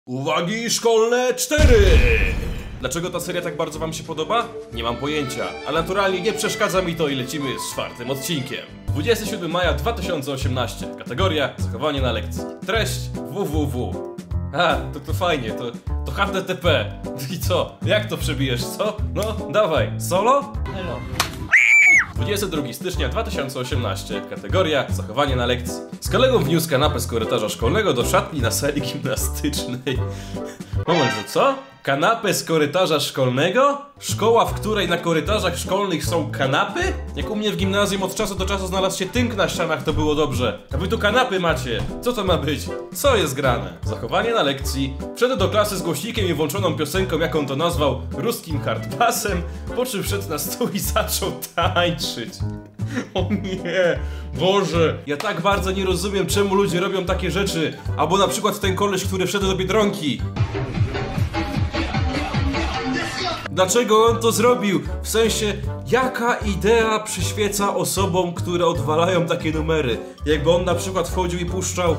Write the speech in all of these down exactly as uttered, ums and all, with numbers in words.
Uwagi szkolne cztery! Dlaczego ta seria tak bardzo wam się podoba? Nie mam pojęcia, ale naturalnie nie przeszkadza mi to i lecimy z czwartym odcinkiem. dwudziestego siódmego maja dwa tysiące osiemnastego. Kategoria zachowanie na lekcji. Treść www. A, to, to fajnie, to, to H T T P. I co? Jak to przebijesz, co? No, dawaj. Solo? Hello. dwudziestego drugiego stycznia dwa tysiące osiemnastego. Kategoria zachowanie na lekcji. Z kolegą wniósł kanapę z korytarza szkolnego do szatni na sali gimnastycznej. Moment, że co? Kanapę z korytarza szkolnego? Szkoła, w której na korytarzach szkolnych są kanapy? Jak u mnie w gimnazjum od czasu do czasu znalazł się tynk na ścianach, to było dobrze. A wy tu kanapy macie. Co to ma być? Co jest grane? Zachowanie na lekcji. Wszedł do klasy z głośnikiem i włączoną piosenką, jak on to nazwał, ruskim hardbassem, po czym wszedł na stół i zaczął tańczyć. O nie, Boże, ja tak bardzo nie rozumiem, czemu ludzie robią takie rzeczy. Albo na przykład ten koleś, który wszedł do Biedronki. Dlaczego on to zrobił? W sensie, jaka idea przyświeca osobom, które odwalają takie numery? Jakby on na przykład wchodził i puszczał...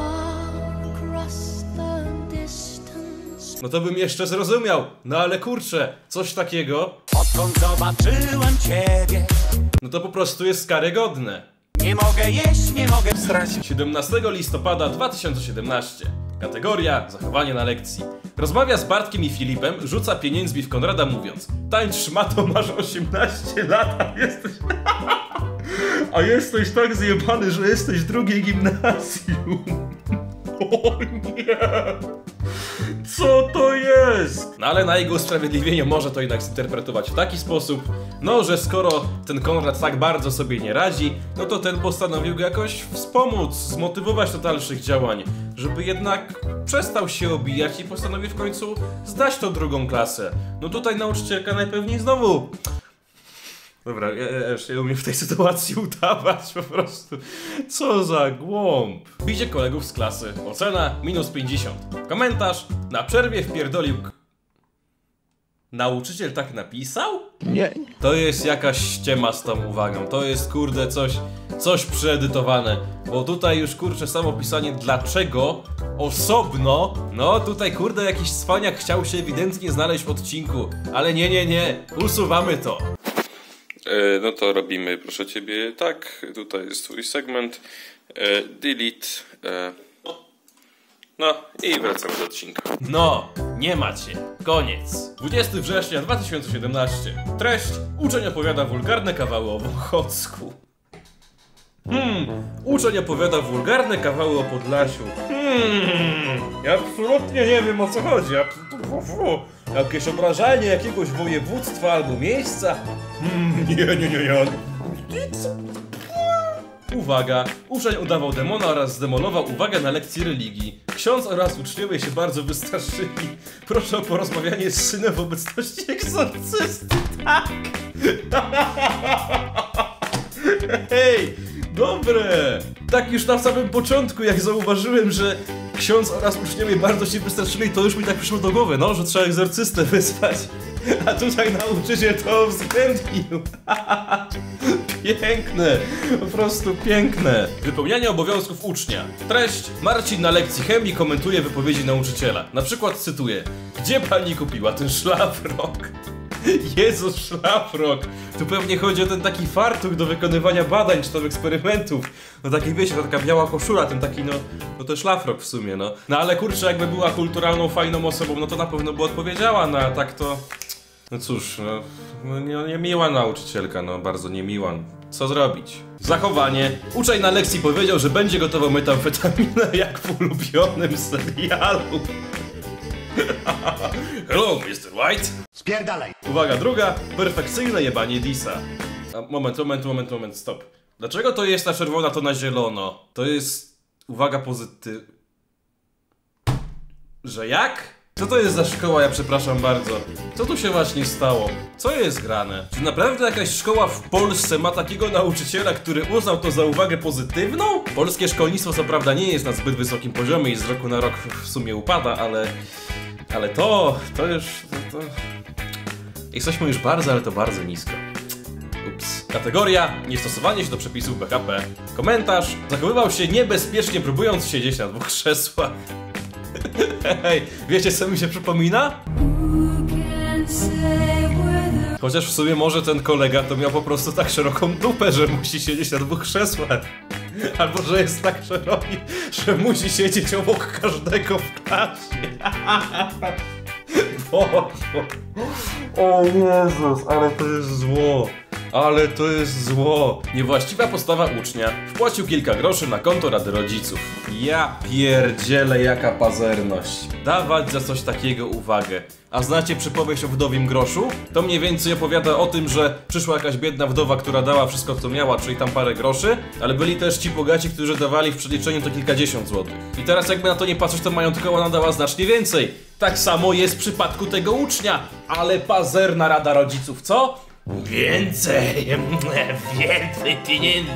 No to bym jeszcze zrozumiał. No ale kurczę, coś takiego... Odkąd zobaczyłem ciebie, no to po prostu jest karygodne. nie mogę jeść, nie mogę stracić. siedemnastego listopada dwa tysiące siedemnastego. Kategoria zachowanie na lekcji. Rozmawia z Bartkiem i Filipem, rzuca pieniędzmi w Konrada mówiąc: tańcz szmato, masz osiemnaście lat, a jesteś... a jesteś tak zjebany, że jesteś w drugiej gimnazjum. O nie! Co to jest? No ale na jego usprawiedliwienie może to jednak zinterpretować w taki sposób, no że skoro ten Konrad tak bardzo sobie nie radzi, no to ten postanowił go jakoś wspomóc, zmotywować do dalszych działań, żeby jednak przestał się obijać i postanowił w końcu zdać tą drugą klasę. No tutaj nauczycielka najpewniej znowu... Dobra, ja, ja już nie umiem w tej sytuacji udawać, po prostu. Co za głąb. Bicie kolegów z klasy. Ocena minus pięćdziesiąt. Komentarz: na przerwie wpierdolił k... Nauczyciel tak napisał? Nie. To jest jakaś ściema z tą uwagą. To jest, kurde, coś, coś przeedytowane. Bo tutaj już, kurczę, samo pisanie dlaczego osobno. No tutaj, kurde, jakiś cwaniak chciał się ewidentnie znaleźć w odcinku. Ale nie, nie, nie. Usuwamy to. E, no to robimy, proszę ciebie, tak, tutaj jest twój segment, e, delete, e, no i wracamy do odcinka. No, nie macie. Koniec. dwudziestego września dwa tysiące siedemnastego. Treść: uczeń opowiada wulgarne kawały o Ochocku. Hmm, uczeń opowiada wulgarne kawały o Podlasiu. Hmm, ja absolutnie nie wiem, o co chodzi. Ja... Jakieś obrażanie jakiegoś województwa albo miejsca? Hmm, nie, nie, nie, nie. Uwaga! Uczeń udawał demona oraz zdemolował uwagę na lekcji religii. Ksiądz oraz uczniowie się bardzo wystraszyli. Proszę o porozmawianie z synem w obecności egzorcysty. Tak! Hej! Dobre! Tak już na samym początku, jak zauważyłem, że ksiądz oraz uczniowie bardzo się wystraszyli, to już mi tak przyszło do głowy, no, że trzeba egzorcystę wysłać. A tutaj nauczyciel to uwzględnił. Piękne, po prostu piękne. Wypełnianie obowiązków ucznia. Treść: Marcin na lekcji chemii komentuje wypowiedzi nauczyciela. Na przykład cytuję: gdzie pani kupiła ten szlafrok? Jezus, szlafrok! Tu pewnie chodzi o ten taki fartuch do wykonywania badań czy tam eksperymentów. No taki, wiecie, to taka biała koszula, ten taki, no, no to szlafrok w sumie, no. No ale kurczę, jakby była kulturalną, fajną osobą, no to na pewno by odpowiedziała, no a tak to... No cóż, no, no nie, niemiła nauczycielka, no bardzo niemiła. Co zrobić? Zachowanie. Uczeń na lekcji powiedział, że będzie gotował metamfetaminę jak w ulubionym serialu. Hello, mister White. Spierdalaj. Uwaga druga, perfekcyjne jebanie Disa. A, moment, moment, moment, moment, stop. Dlaczego to jest na czerwona, to na zielono? To jest... Uwaga pozytyw... Że jak? Co to jest za szkoła, ja przepraszam bardzo. Co tu się właśnie stało? Co jest grane? Czy naprawdę jakaś szkoła w Polsce ma takiego nauczyciela, który uznał to za uwagę pozytywną? Polskie szkolnictwo co prawda nie jest na zbyt wysokim poziomie i z roku na rok w sumie upada, ale... Ale to... to już... to... to... Jesteśmy już bardzo, ale to bardzo nisko. Ups. Kategoria: niestosowanie się do przepisów B H P. Komentarz: zachowywał się niebezpiecznie, próbując siedzieć na dwóch krzesłach. Hej, wiecie co mi się przypomina? Chociaż w sumie może ten kolega to miał po prostu tak szeroką dupę, że musi siedzieć na dwóch krzesłach. Albo że jest tak szeroki, że musi siedzieć obok każdego w klasie. Boże. O Jezus, ale to jest zło. Ale to jest zło. Niewłaściwa postawa ucznia. Wpłacił kilka groszy na konto Rady Rodziców. Ja pierdzielę, jaka pazerność. Dawać za coś takiego uwagę. A znacie przypowieść o wdowim groszu? To mniej więcej opowiada o tym, że przyszła jakaś biedna wdowa, która dała wszystko co miała, czyli tam parę groszy, ale byli też ci bogaci, którzy dawali w przeliczeniu to kilkadziesiąt złotych. I teraz jakby na to nie patrzeć, to majątkowa ona dała znacznie więcej. Tak samo jest w przypadku tego ucznia. Ale pazerna Rada Rodziców, co? Więcej, więcej pieniędzy.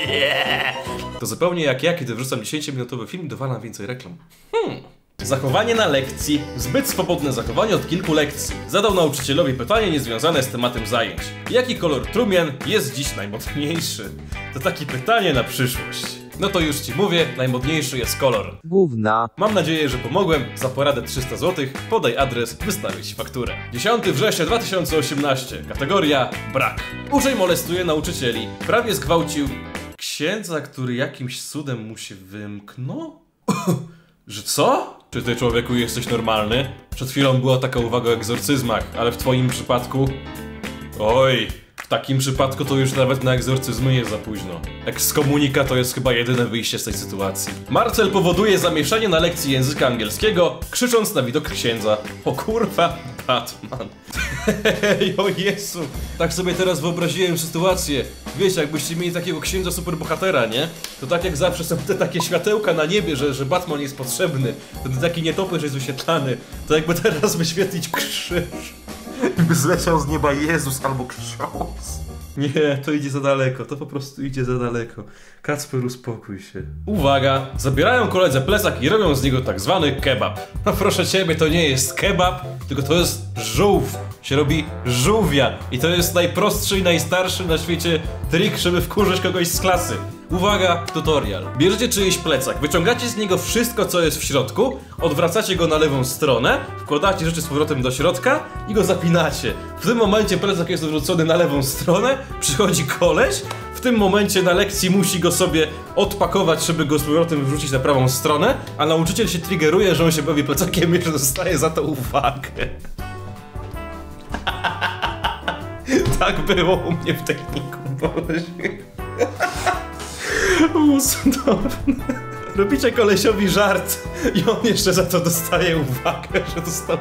To zupełnie jak ja, kiedy wrzucam dziesięciominutowy film, dowalam więcej reklam. Hmm. Zachowanie na lekcji. Zbyt swobodne zachowanie od kilku lekcji. Zadał nauczycielowi pytanie niezwiązane z tematem zajęć. Jaki kolor trumien jest dziś najmodniejszy? To takie pytanie na przyszłość. No to już ci mówię, najmodniejszy jest kolor gówna. Mam nadzieję, że pomogłem. Za poradę trzysta złotych podaj adres, wystawię ci fakturę. dziesiątego września dwa tysiące osiemnastego. Kategoria brak. Uczeń molestuje nauczycieli. Prawie zgwałcił księdza, który jakimś cudem mu się wymknął? Że co? Czy ty, człowieku, jesteś normalny? Przed chwilą była taka uwaga o egzorcyzmach, ale w twoim przypadku... Oj, w takim przypadku to już nawet na egzorcyzmy jest za późno. Ekskomunika to jest chyba jedyne wyjście z tej sytuacji. Marcel powoduje zamieszanie na lekcji języka angielskiego, krzycząc na widok księdza. O kurwa, Batman. Hej, o Jezu. Tak sobie teraz wyobraziłem sytuację. Wiecie, jakbyście mieli takiego księdza superbohatera, nie? To tak jak zawsze są te takie światełka na niebie, że, że Batman jest potrzebny. Ten taki nietoperz jest wyświetlany. To jakby teraz wyświetlić krzyż. I by zleciał z nieba Jezus albo ksiądz. Nie, to idzie za daleko, to po prostu idzie za daleko. Kacper, uspokój się. Uwaga! Zabierają koledze plecak i robią z niego tak zwany kebab. No proszę ciebie, to nie jest kebab, tylko to jest żółw. Się robi żółwia. I to jest najprostszy i najstarszy na świecie trik, żeby wkurzyć kogoś z klasy. Uwaga, tutorial. Bierzecie czyjś plecak, wyciągacie z niego wszystko, co jest w środku, odwracacie go na lewą stronę, wkładacie rzeczy z powrotem do środka i go zapinacie. W tym momencie plecak jest odwrócony na lewą stronę, przychodzi koleś, w tym momencie na lekcji musi go sobie odpakować, żeby go z powrotem wrzucić na prawą stronę, a nauczyciel się triggeruje, że on się bawi plecakiem i że dostaje za to uwagę. Tak było u mnie w technikum, Boże. Cudowne. Robicie kolesiowi żart i on jeszcze za to dostaje uwagę, że dostał...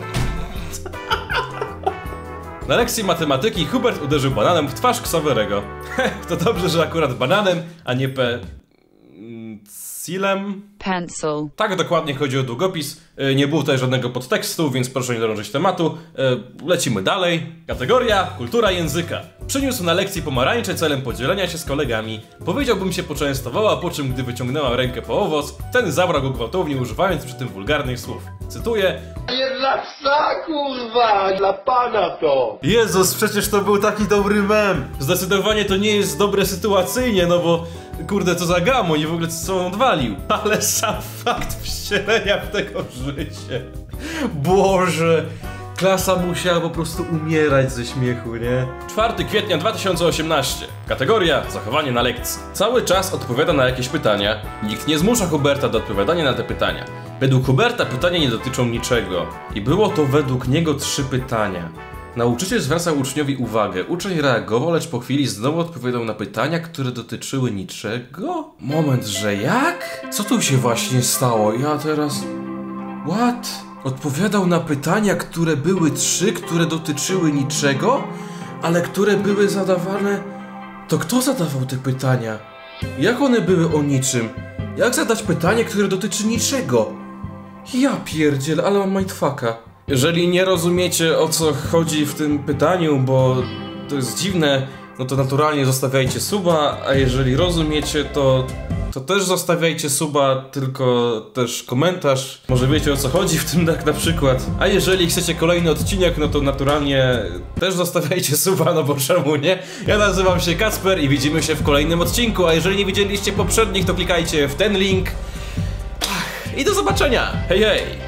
Na lekcji matematyki Hubert uderzył bananem w twarz Ksawerego. To dobrze, że akurat bananem, a nie pe... silem? Pencil. Tak dokładnie chodzi o długopis. Nie było tutaj żadnego podtekstu, więc proszę nie drążyć tematu. Lecimy dalej. Kategoria kultura języka. Przyniósł na lekcji pomarańcze celem podzielenia się z kolegami. Powiedziałbym się poczęstowała, po czym gdy wyciągnęła rękę po owoc, ten zabrał go gwałtownie, używając przy tym wulgarnych słów. Cytuję: Nie dla psa, kurwa! Dla pana to! Jezus, przecież to był taki dobry mem. Zdecydowanie to nie jest dobre sytuacyjnie, no bo kurde, co za gamoń i w ogóle co on odwalił. Ale sam fakt wcielenia w tego życie. Boże. Klasa musiała po prostu umierać ze śmiechu, nie? czwartego kwietnia dwa tysiące osiemnastego. Kategoria zachowanie na lekcji. Cały czas odpowiada na jakieś pytania. Nikt nie zmusza Huberta do odpowiadania na te pytania. Według Huberta pytania nie dotyczą niczego. I było to według niego trzy pytania. Nauczyciel zwracał uczniowi uwagę. Uczeń reagował, lecz po chwili znowu odpowiadał na pytania, które dotyczyły niczego? Moment, że jak? Co tu się właśnie stało? Ja teraz... What? Odpowiadał na pytania, które były trzy, które dotyczyły niczego, ale które były zadawane... To kto zadawał te pytania? Jak one były o niczym? Jak zadać pytanie, które dotyczy niczego? Ja pierdziel, ale mam mindfucka. Jeżeli nie rozumiecie, o co chodzi w tym pytaniu, bo to jest dziwne, no to naturalnie zostawiajcie suba, a jeżeli rozumiecie, to... to też zostawiajcie suba, tylko też komentarz. Może wiecie, o co chodzi w tym, tak na przykład. A jeżeli chcecie kolejny odcinek, no to naturalnie też zostawiajcie suba, no bo czemu nie? Ja nazywam się Kacper i widzimy się w kolejnym odcinku, a jeżeli nie widzieliście poprzednich, to klikajcie w ten link. Ach, i do zobaczenia. Hej, hej!